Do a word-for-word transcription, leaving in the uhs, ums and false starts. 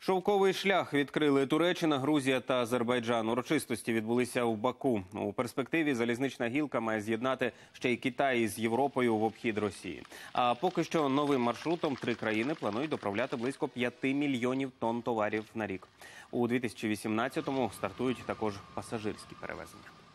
Шовковий шлях відкрили Туреччина, Грузія та Азербайджан. Урочистості відбулися в Баку. У перспективі залізнична гілка має з'єднати ще й Китай із Європою в обхід Росії. А поки що новим маршрутом три країни планують доправляти близько п'яти мільйонів тонн товарів на рік. У дві тисячі вісімнадцятому стартують також пасажирські перевезення.